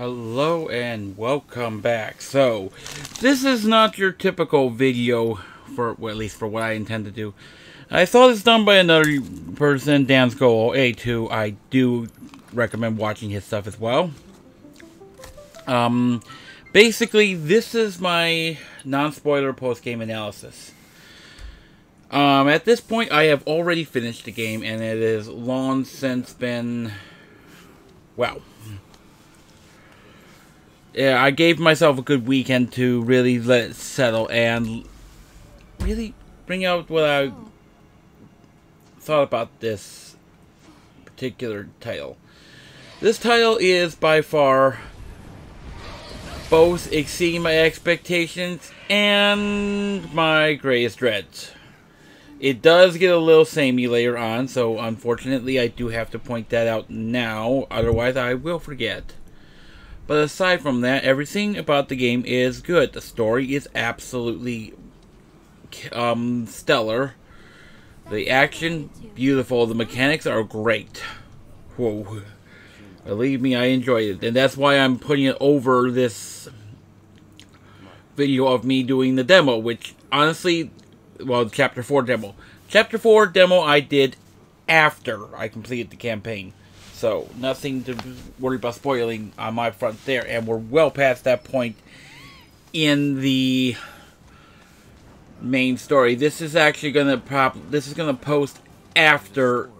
Hello and welcome back. So, this is not your typical video for, well, at least for what I intend to do. I saw this done by another person, Dan Skull A2. I do recommend watching his stuff as well. Basically, this is my non-spoiler post-game analysis. At this point, I have already finished the game, and it is long since been, well, yeah, I gave myself a good weekend to really let it settle and really bring out what I thought about this particular title. This title is by far both exceeding my expectations and my greatest dreads. It does get a little samey later on, so unfortunately I do have to point that out now, otherwise I will forget. But aside from that, everything about the game is good. The story is absolutely stellar. The action, beautiful. The mechanics are great. Whoa. Believe me, I enjoyed it. And that's why I'm putting it over this video of me doing the demo, which honestly, well, Chapter 4 demo. Chapter 4 demo I did after I completed the campaign. So, nothing to worry about spoiling on my front there. And we're well past that point in the main story. This is actually going to post after,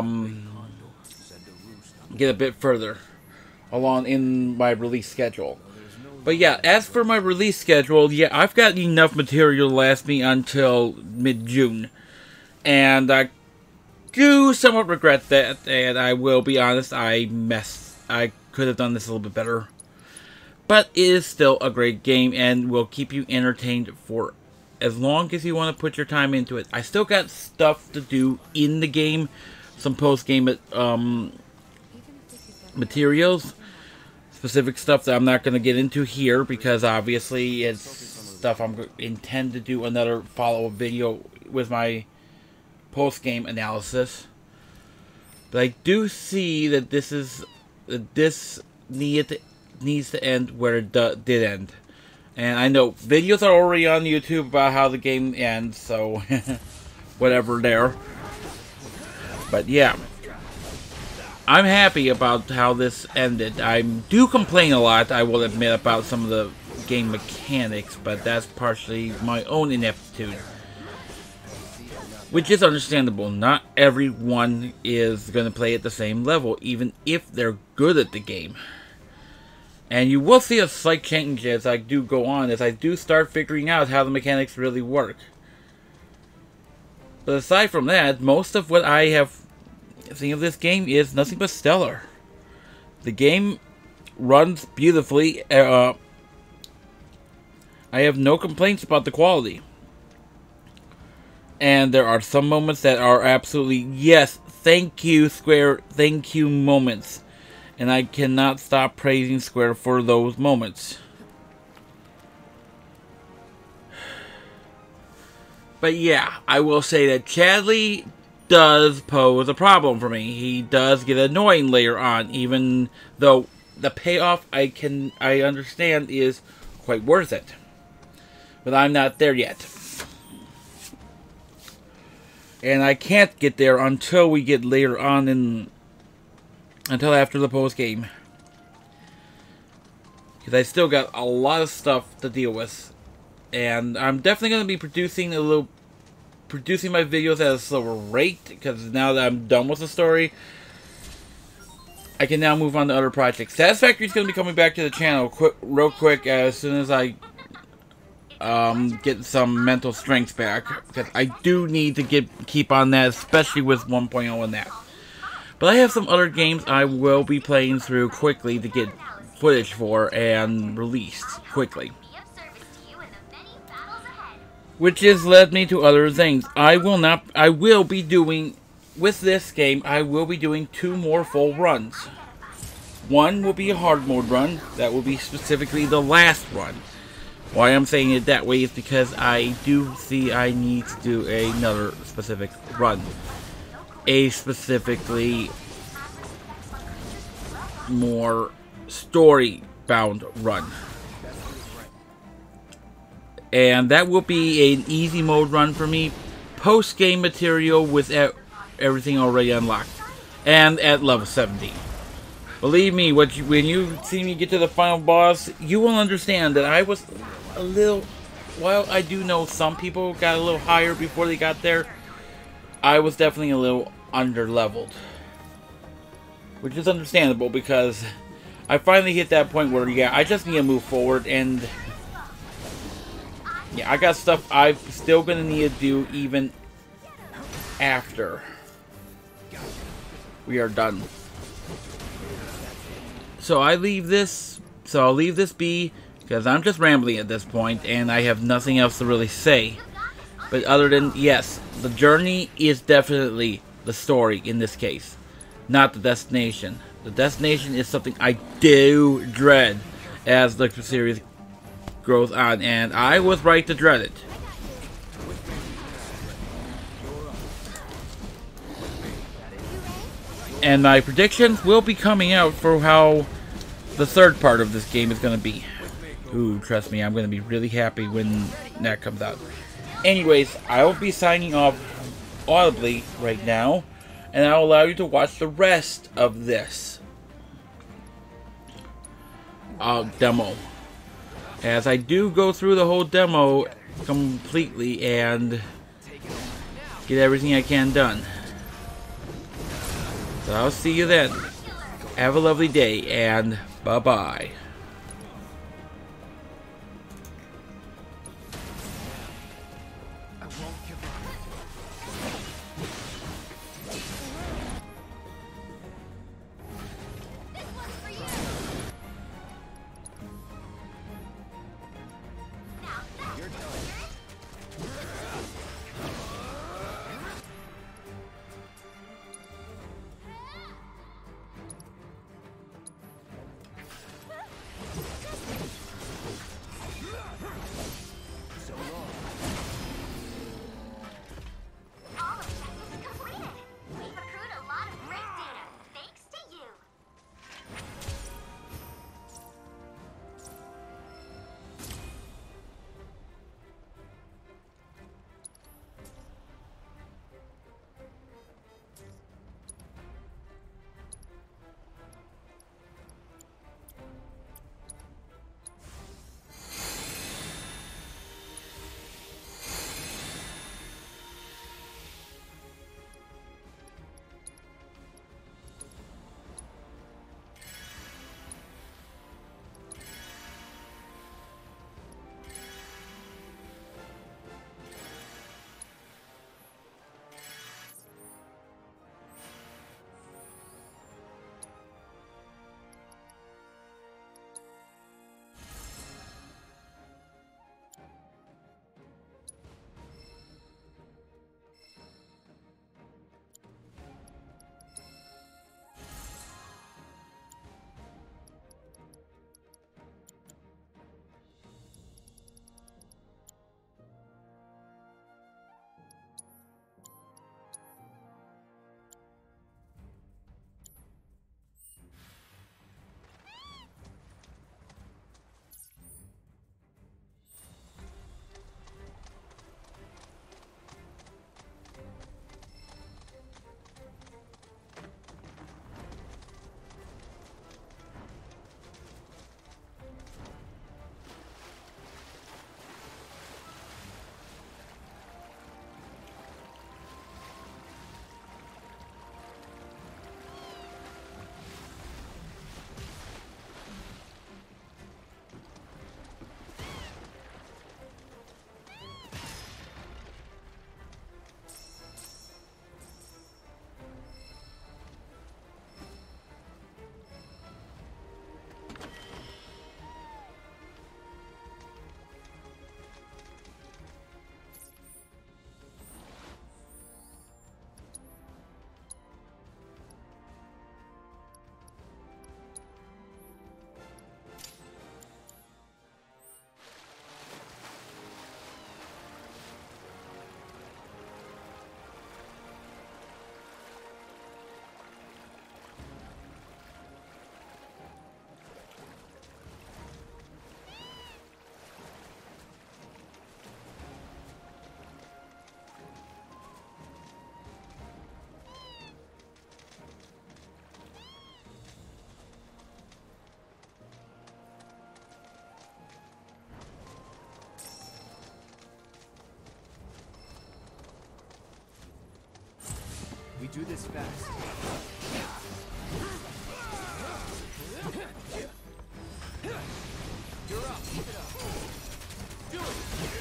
get a bit further along in my release schedule. But yeah, as for my release schedule, yeah, I've got enough material to last me until mid-June. And I do somewhat regret that, and I will be honest, I could have done this a little bit better. But it is still a great game, and will keep you entertained for as long as you want to put your time into it. I still got stuff to do in the game, some post-game materials, specific stuff that I'm not going to get into here, because obviously it's stuff I'm intend to do another follow-up video with my post-game analysis. But I do see that this needs to end where it did end. And I know videos are already on YouTube about how the game ends, so whatever there. But yeah, I'm happy about how this ended. I do complain a lot, I will admit, about some of the game mechanics, but that's partially my own ineptitude. Which is understandable. Not everyone is going to play at the same level, even if they're good at the game. And you will see a slight change as I do go on, as I do start figuring out how the mechanics really work. But aside from that, most of what I have seen of this game is nothing but stellar. The game runs beautifully. I have no complaints about the quality. And there are some moments that are absolutely, yes, thank you, Square, thank you moments. And I cannot stop praising Square for those moments. But yeah, I will say that Chadley does pose a problem for me. He does get annoying later on, even though the payoff I understand is quite worth it. But I'm not there yet. And I can't get there until we get later on until after the post game. Because I still got a lot of stuff to deal with. And I'm definitely going to be producing my videos at a slower rate. Because now that I'm done with the story, I can now move on to other projects. Satisfactory is going to be coming back to the channel real quick as soon as I get some mental strength back, because I do need to keep on that, especially with 1.0 and that. But I have some other games I will be playing through quickly to get footage for and released quickly, which has led me to other things. I will be doing with this game. I will be doing 2 more full runs. One will be a hard mode run. That will be specifically the last run. Why I'm saying it that way is because I do see I need to do another specific run. A specifically more story Earthbound run. And that will be an easy mode run for me. Post-game material with everything already unlocked. And at level 17. Believe me, when you see me get to the final boss, you will understand that I was a little... While I do know some people got a little higher before they got there, I was definitely a little under-leveled. Which is understandable because I finally hit that point where, yeah, I just need to move forward and... Yeah, I got stuff I'm still going to need to do even after we are done. So I'll leave this be because I'm just rambling at this point and I have nothing else to really say. But other than, yes, the journey is definitely the story in this case, not the destination. The destination is something I do dread as the series goes on, and I was right to dread it. And my predictions will be coming out for how the third part of this game is going to be. Ooh, trust me, I'm going to be really happy when that comes out. Anyways, I will be signing off audibly right now, and I'll allow you to watch the rest of this demo. As I do go through the whole demo completely and get everything I can done. So I'll see you then. Have a lovely day and bye-bye. Do this fast. You're up. Keep it up. Do it.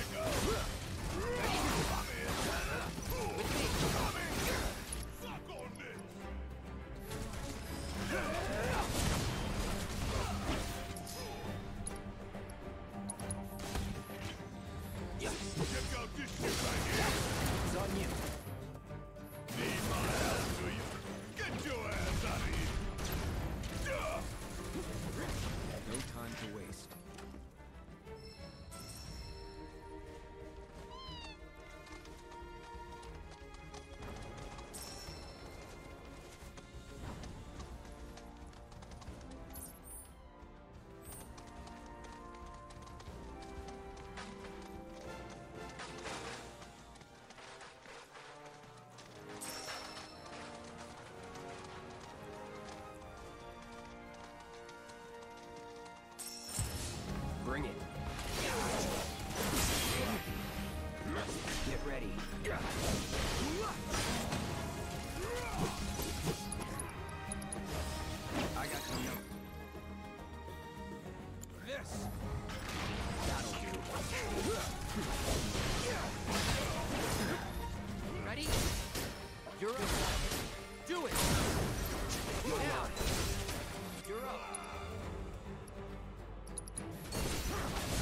With me. Suck on this. Check out this shit right here. It's on you. Need my help, do you? Get your ass out of here. No time to waste. Bring it. Get ready. I got your note. This. That'll do. Ready? You're up. Do it. Now. You're up.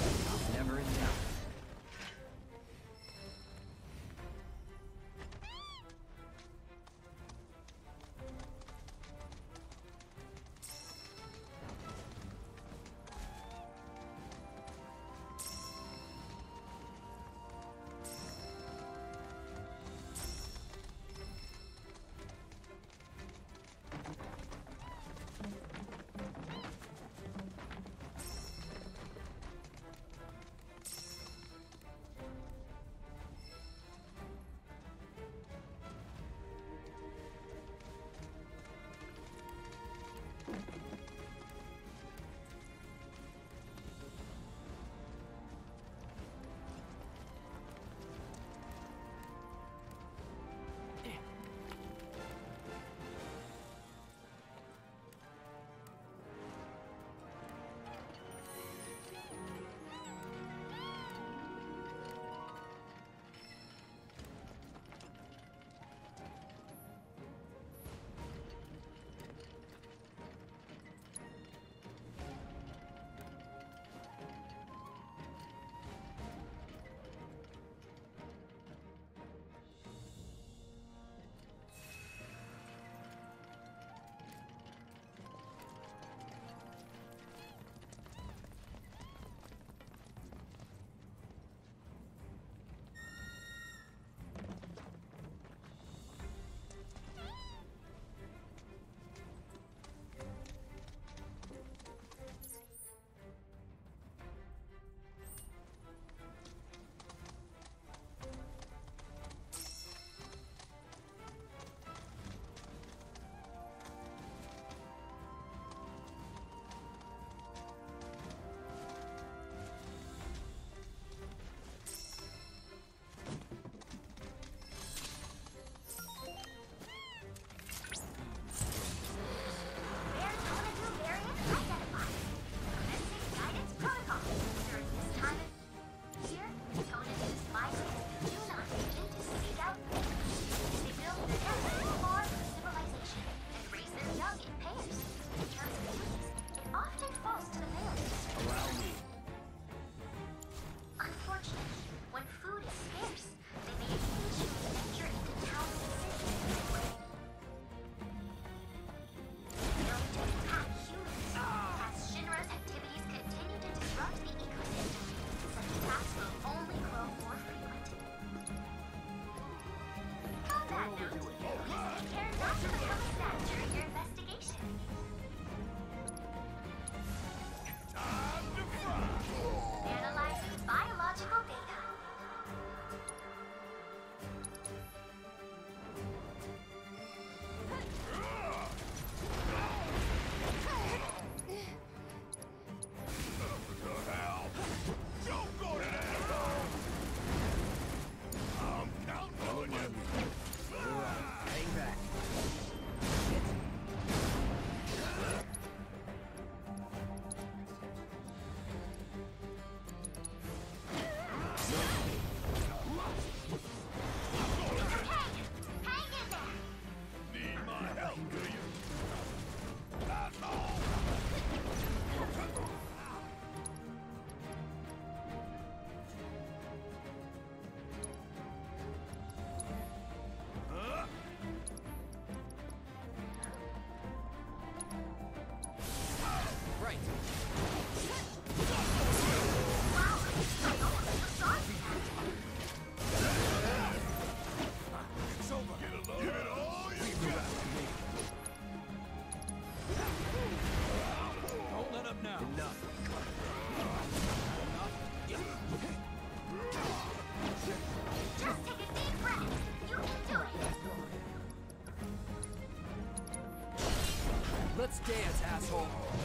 Let's dance, asshole.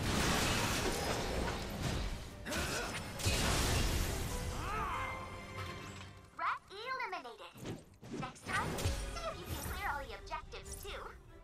Rat eliminated. Next time, see if you can clear all the objectives too.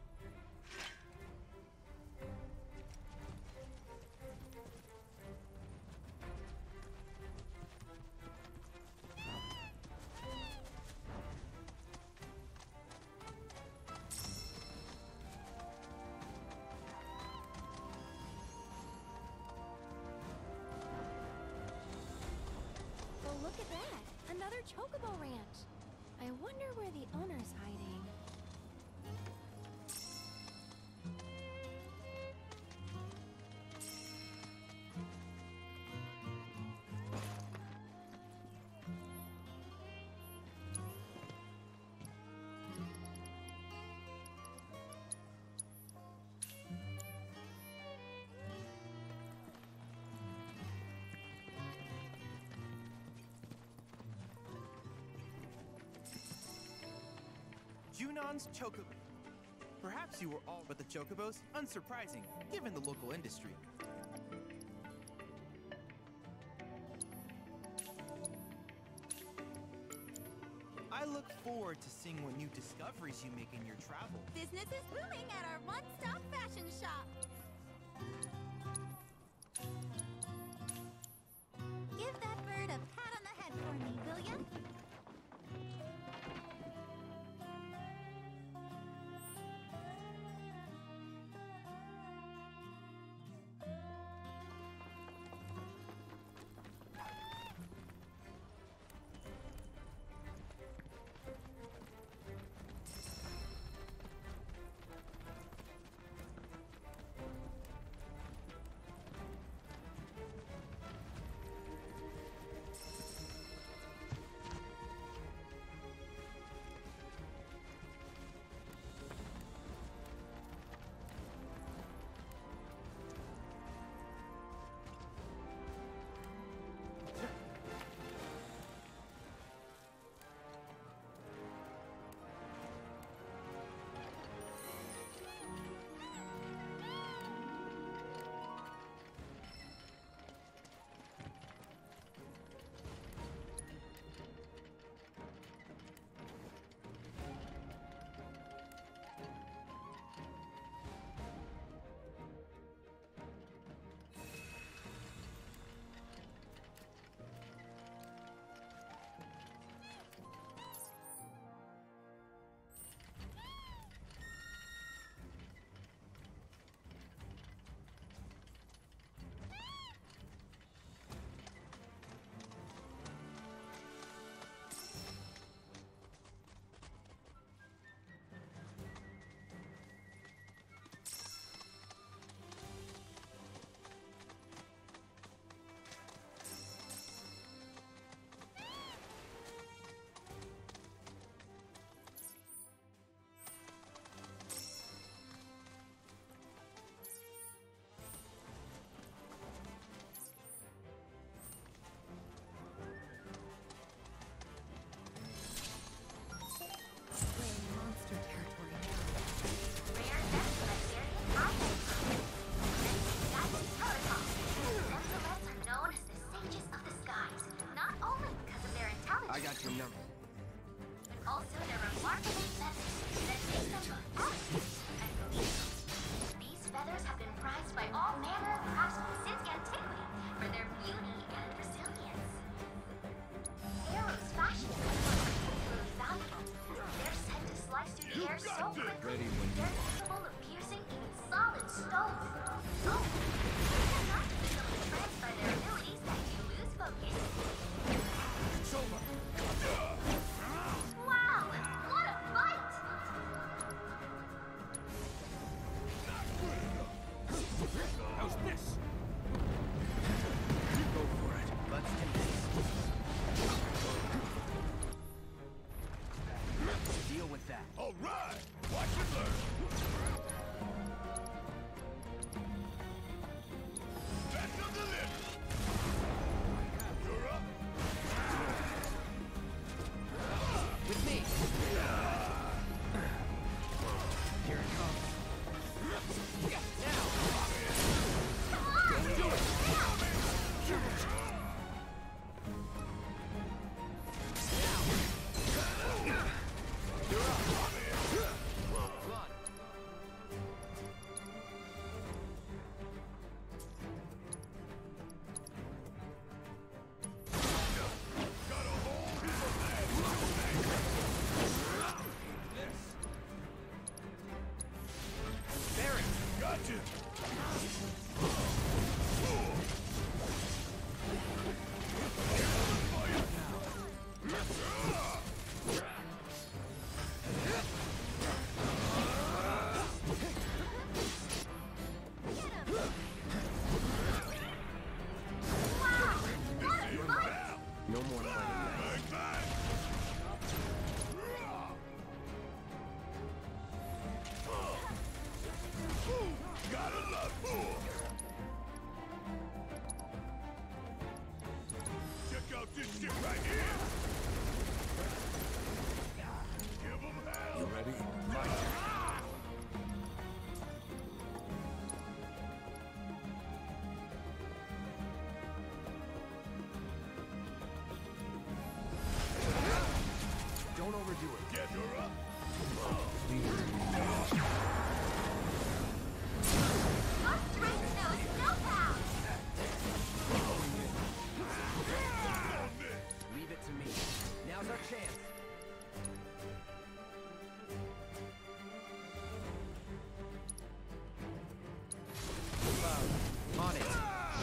Oh, look at that! Another Chocobo Ranch! I wonder where the owner's hiding. Junon's Chocobo. Perhaps you were all but the Chocobos. Unsurprising, given the local industry. I look forward to seeing what new discoveries you make in your travels. Business is booming at our one-stop fashion shop. Give that bird a pat on the head for me, will ya? No more fighting back. Gotta love Check out this shit right here. Give 'em hell. You ready? My turn. Don't overdo it. Get her up. Your strength knows no bounds. Leave it to me. Now's our chance. On it.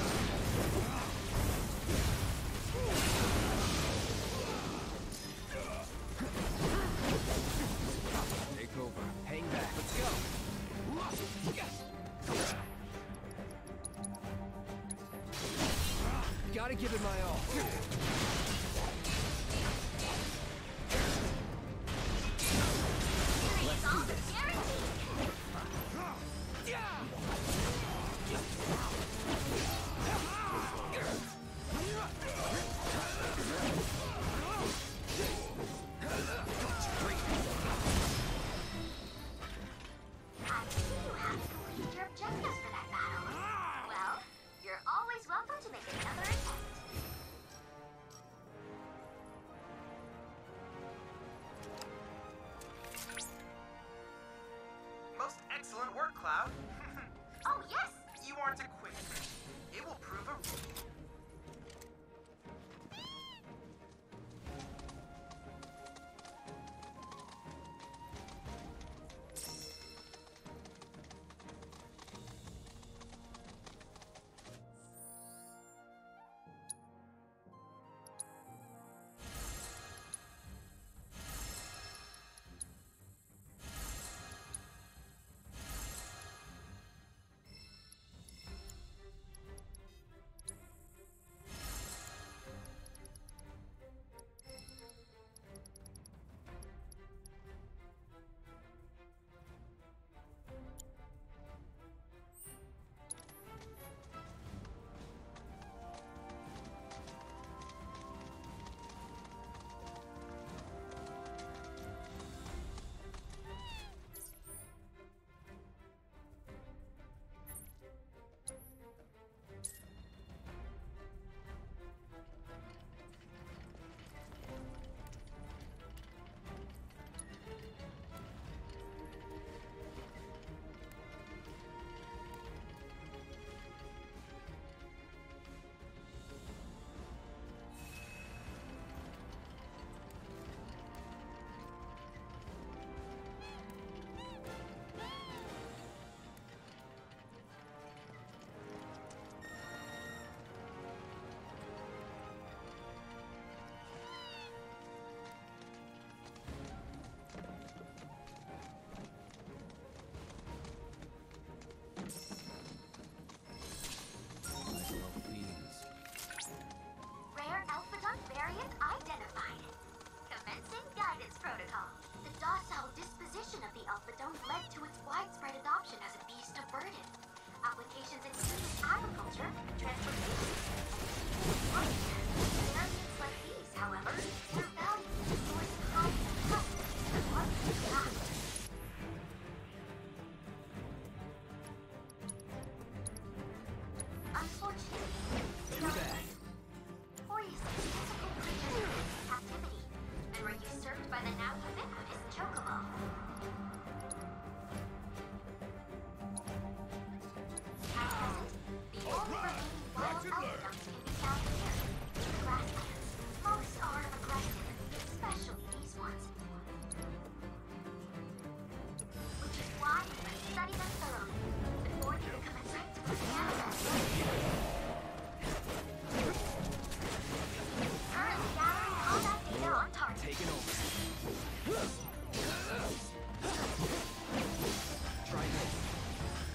Take over. Hang back. Let's go. Gotta give it my all. It's all guaranteed. I see you have completed your objectives for that battle. Well, you're always welcome to make another attempt. Most excellent work, Cloud. Oh, yes! You aren't a quitter. It will prove a...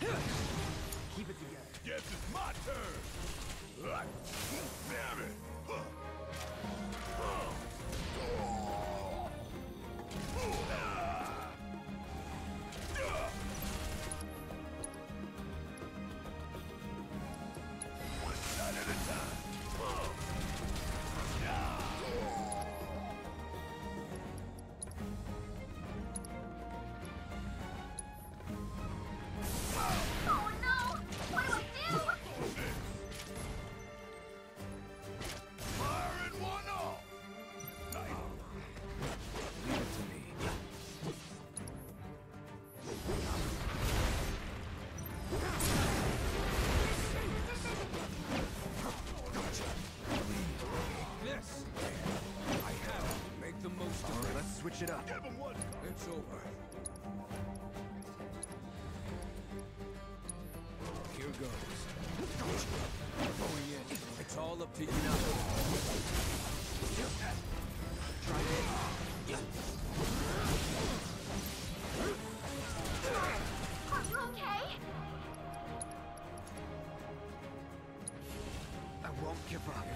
Keep it together. Guess it's my turn. Damn it. One shot at a time. Oh no! What do I do? Fire in one all. Nice. Leave it to me. This. I have to make the most of it. Let's switch it up. Give him one. It's over. Here goes. Going in. It's all up to you now. Try it. Are you okay? I won't give up.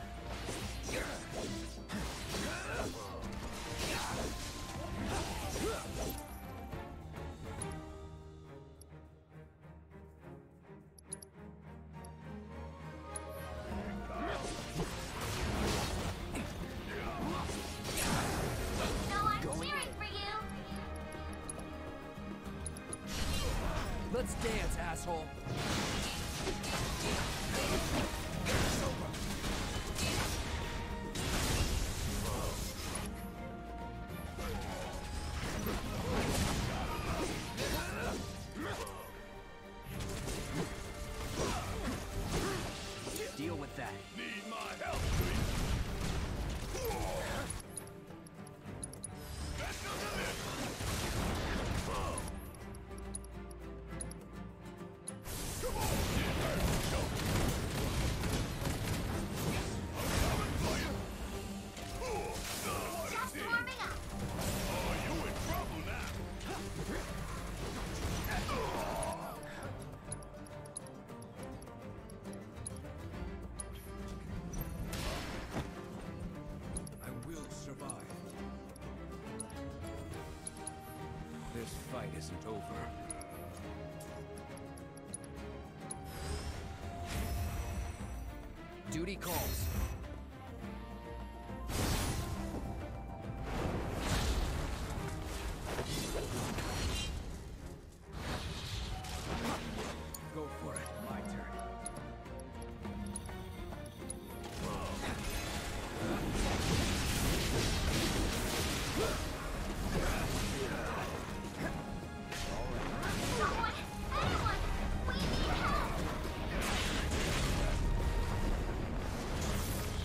No, I'm cheering for you. Let's dance, asshole. Deal with that. Need my help, do you? Back up the list. Come on, get her. I'm coming for you. What Just is it? warming up. Oh, you in trouble now. I will survive. This fight isn't over. Duty calls. Go for it. My turn. Someone! Anyone! We need help!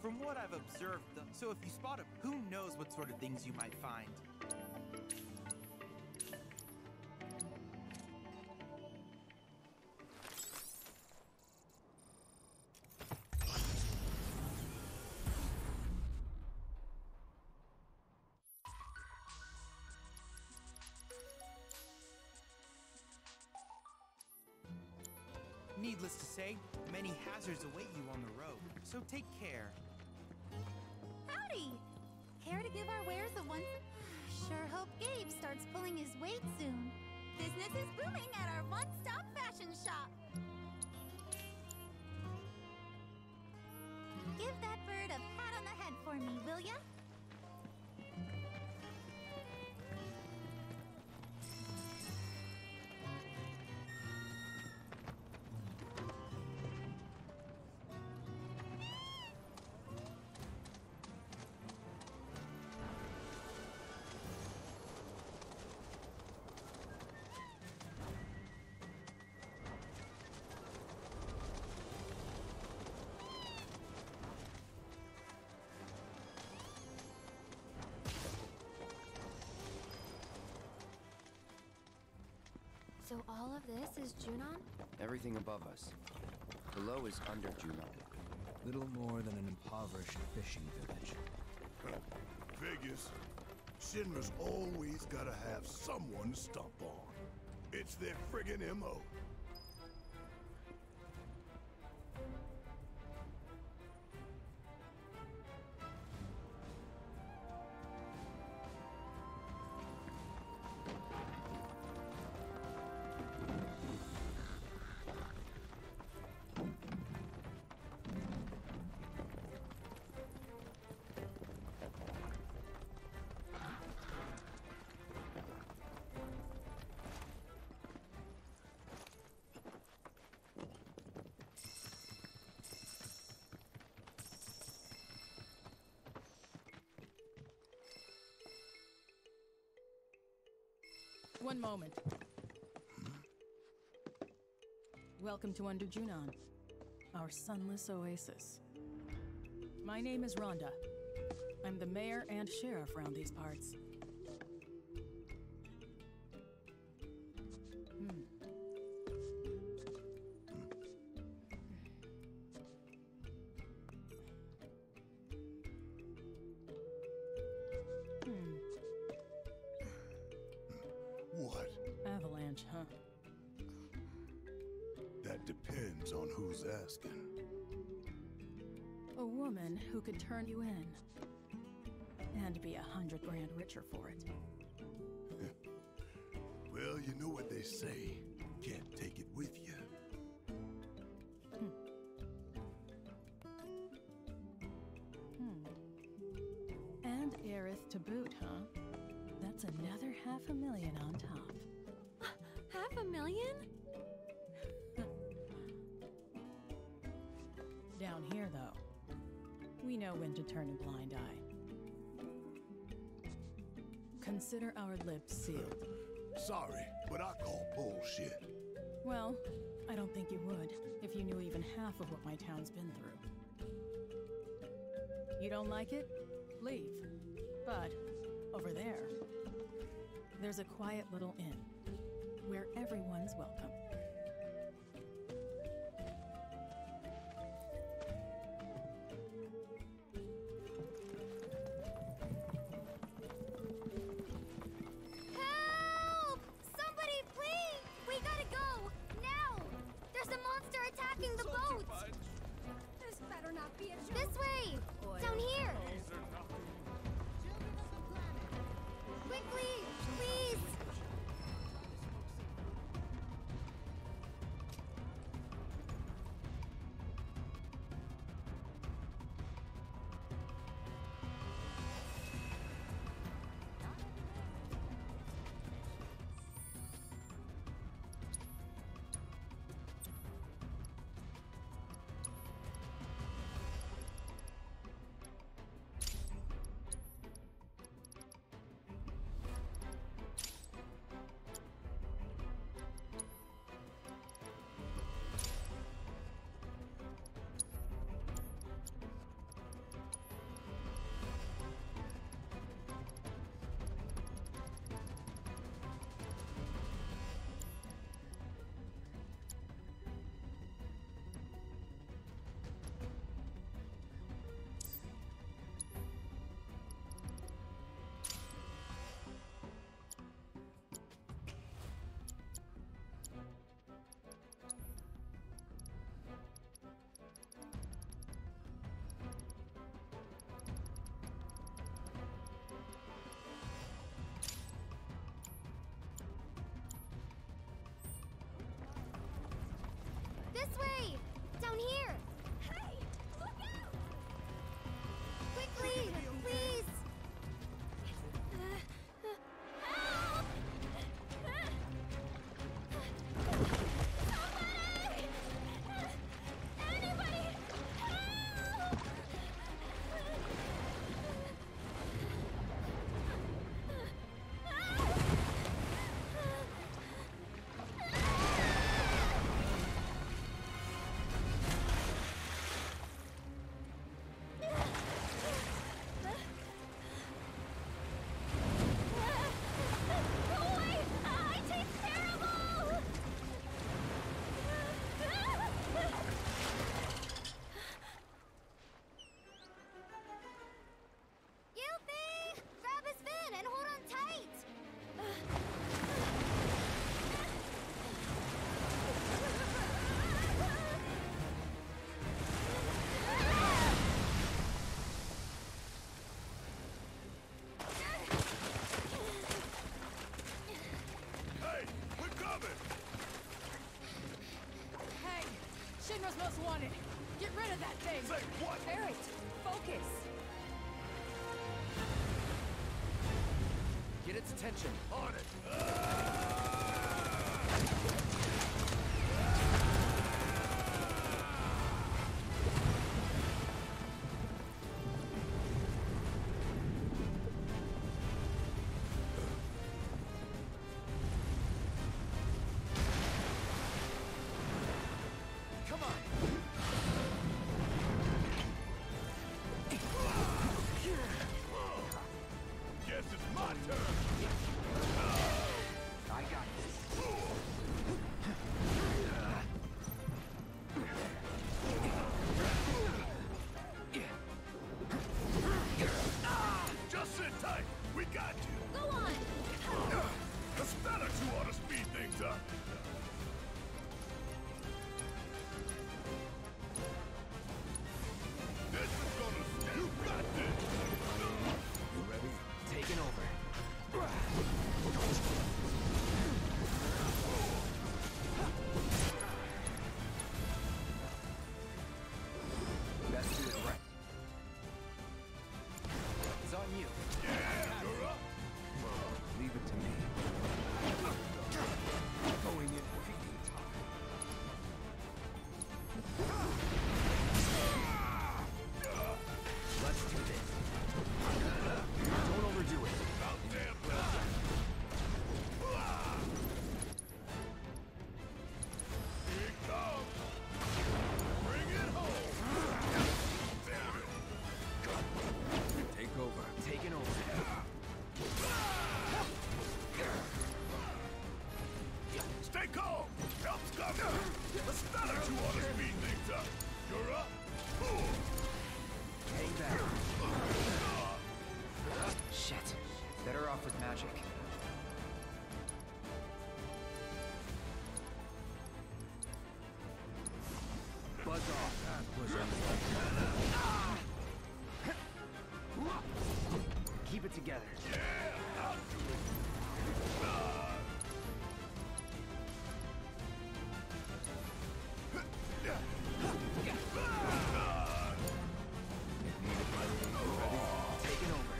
From what I've observed, though, so if you spot him, who knows what sort of things you might find. Needless to say, many hazards await you on the road, so take care. Howdy! Care to give our wares a once? Sure hope Gabe starts pulling his weight soon. Business is booming at our one-stop fashion shop. Give that bird a pat on the head for me, will ya? So all of this is Junon? Everything above us. Below is under Junon. Little more than an impoverished fishing village. Figures. Shinra's always gotta have someone to stomp on. It's their friggin' MO. One moment. Welcome to Under Junon, our sunless oasis. My name is Rhonda. I'm the mayor and sheriff around these parts. What? Avalanche, huh? That depends on who's asking. A woman who could turn you in. And be 100 grand richer for it. Well, you know what they say. Can't take it with you. And Aerith to boot, huh? That's another $500,000 on top. $500,000? Down here, though, we know when to turn a blind eye. Consider our lips sealed. Sorry, but I call bullshit. Well, I don't think you would, if you knew even half of what my town's been through. You don't like it? Leave. But, over there, there's a quiet little inn, where everyone's welcome. Help! Somebody, please! We gotta go! Now! There's a monster attacking the boat! This better not be a joke. This way! Down here! Quickly! Please! This way! Down here! Hey! Look out! Quickly! Please! Help! Somebody! Anybody! Help! Go away! I taste terrible! Gilfie! Grab his fin and hold on tight! Hey, we're coming! Hey! Shinra's most wanted! Get rid of that thing! Say what? Barret! Focus! Get its attention. On it! Come on. Guess it's my turn! I got this. Just sit tight! We got you! Go on! A spell or two ought to speed things up! This is gonna... You got this! You ready? Taking over. Best do it right. It's on you. Yeah, you're up! Leave it to me. Going in feeding time. Let's do this. Don't overdo it. About damn time! Here it comes! Bring it home! Damn it! Take over. Taking over. Stay calm! Help's coming! A spell or two ought to speed things up! You're up! Hang back. Shit. Better off with magic. Buzz off. That was Keep it together. Yeah! I'll do it! Taking over.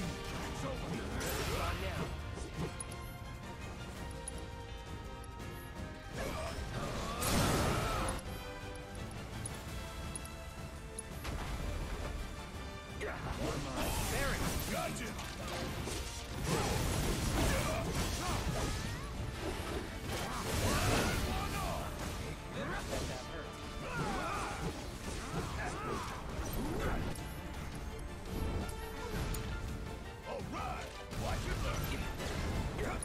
On now. Barret! Gotcha! All right! Watch it learn!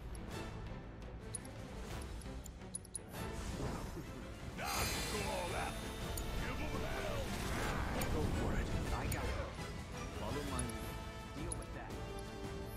Now just go all out! Give 'em hell! Go for it. I got it. Follow my lead. Deal with that.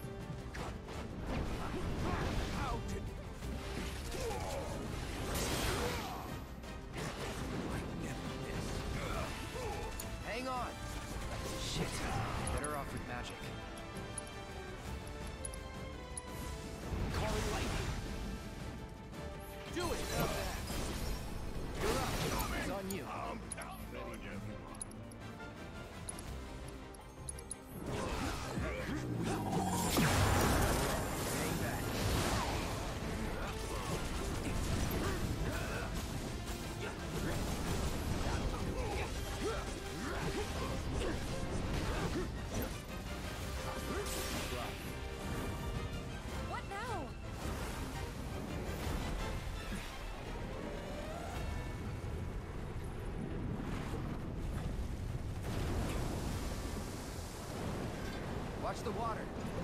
Watch the water.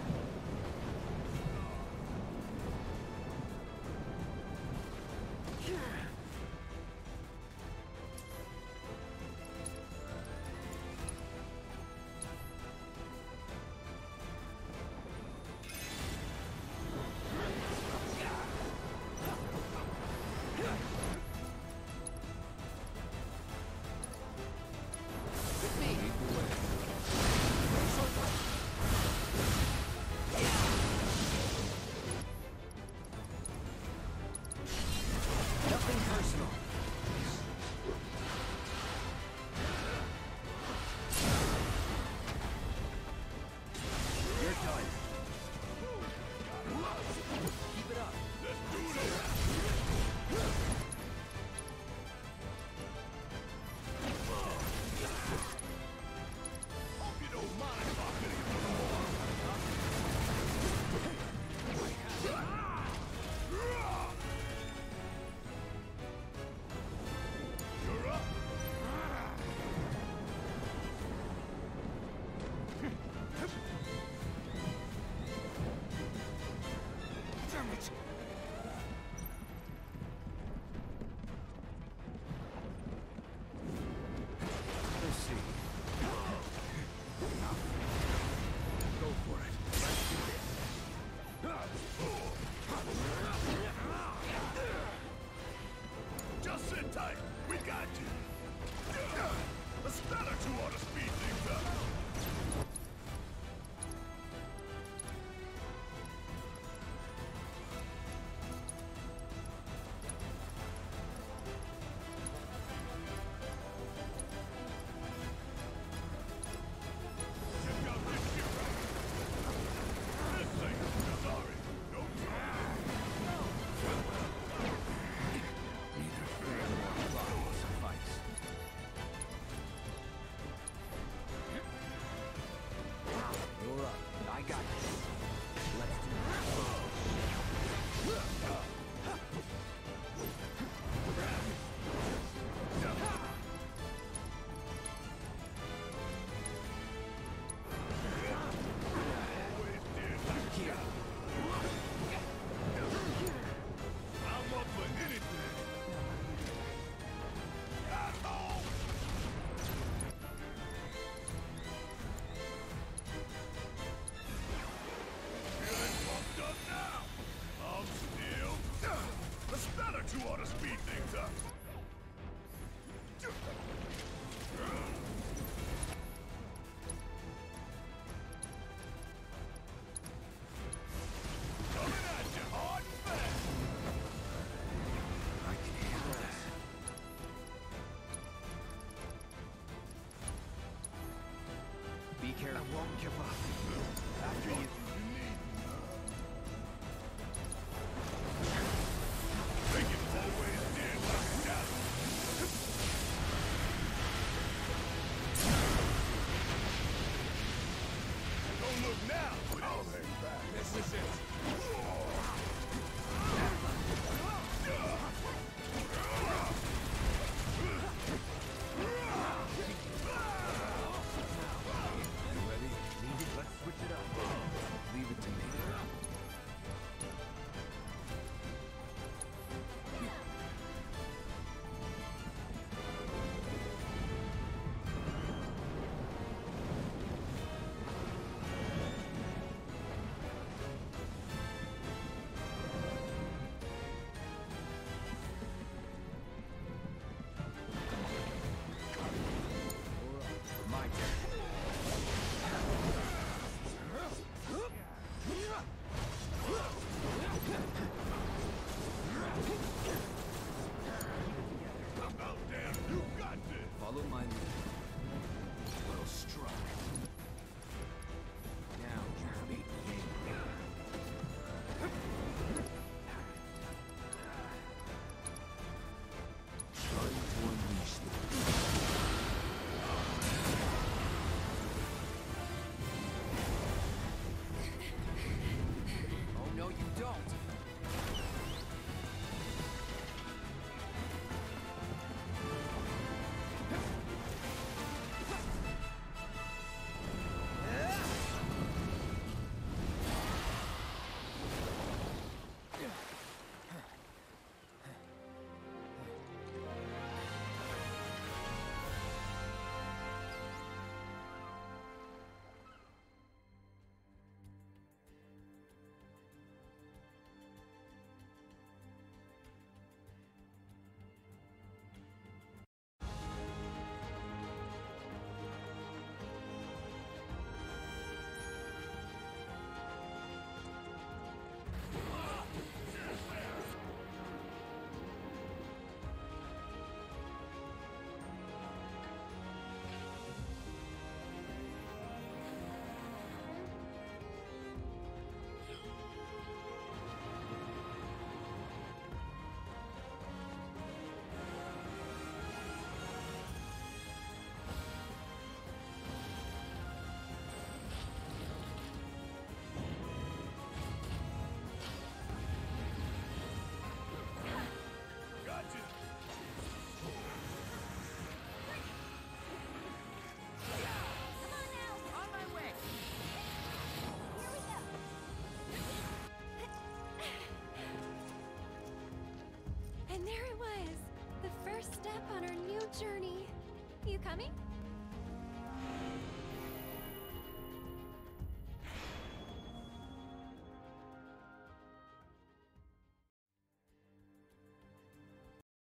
Nothing personal. You're done. Keep it up. Let's do this. Hope you don't mind if I feel you a little more. You're up. Damn it. Let's see. Go for it. Just sit tight. We got you. A spell or two ought to speed things up. Check out this shit right here. This thing, sorry. No trouble. Neither fear nor love will suffice. You're up. I got this. Let's do Always did like Here. I'm up for anything. Asshole! Feeling pumped up now. I'm still. A spell or two ought to speed things up. Coming at you hard and fast. I can handle this. Be careful. I won't give up. After you. Think it always did like a challenge. Don't look now, but I'll hang back. This is it. You ready? Need it? Let's switch it up. Leave it to me. step on our new journey. You coming?